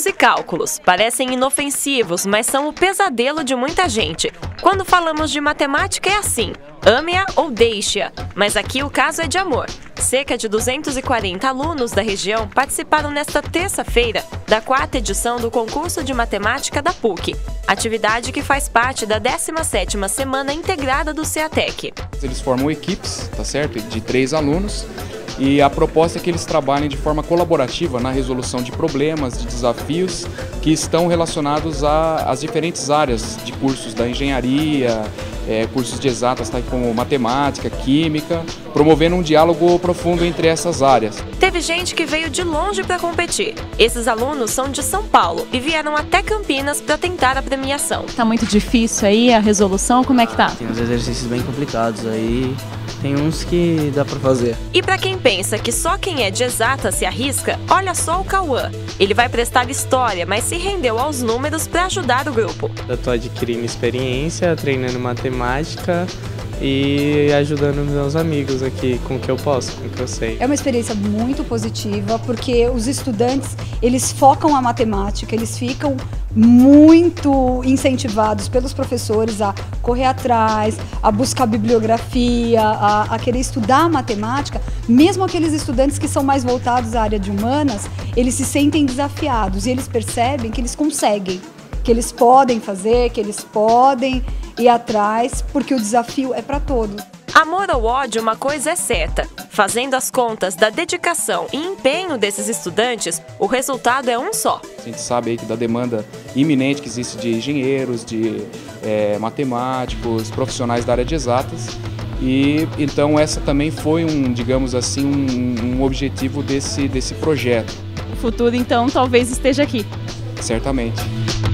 números e cálculos. Parecem inofensivos, mas são o pesadelo de muita gente. Quando falamos de matemática é assim, ame-a ou deixe-a, mas aqui o caso é de amor. Cerca de 240 alunos da região participaram nesta terça-feira da 4ª edição do concurso de matemática da PUC, atividade que faz parte da 17ª semana integrada do CEATEC. Eles formam equipes, tá certo? De 3 alunos. E a proposta é que eles trabalhem de forma colaborativa na resolução de problemas, de desafios que estão relacionados às diferentes áreas de cursos da engenharia, cursos de exatas, tá, como matemática, química, promovendo um diálogo profundo entre essas áreas. Teve gente que veio de longe para competir. Esses alunos são de São Paulo e vieram até Campinas para tentar a premiação. Tá muito difícil aí a resolução, como é que tá? Tem uns exercícios bem complicados aí. Tem uns que dá pra fazer. E para quem pensa que só quem é de exata se arrisca, olha só o Cauã. Ele vai prestar história, mas se rendeu aos números para ajudar o grupo. Eu tô adquirindo experiência, treinando matemática e ajudando meus amigos aqui com o que eu posso, com o que eu sei. É uma experiência muito positiva, porque os estudantes, eles focam a matemática, eles ficam muito incentivados pelos professores a correr atrás, a buscar bibliografia, a querer estudar a matemática. Mesmo aqueles estudantes que são mais voltados à área de humanas, eles se sentem desafiados e eles percebem que eles conseguem, que eles podem fazer, que eles podem ir atrás, porque o desafio é para todos. Amor ou ódio, uma coisa é certa. Fazendo as contas da dedicação e empenho desses estudantes, o resultado é um só. A gente sabe aí que da demanda iminente que existe de engenheiros, de matemáticos, profissionais da área de exatas. E então essa também foi digamos assim, um objetivo desse projeto. O futuro então talvez esteja aqui. Certamente.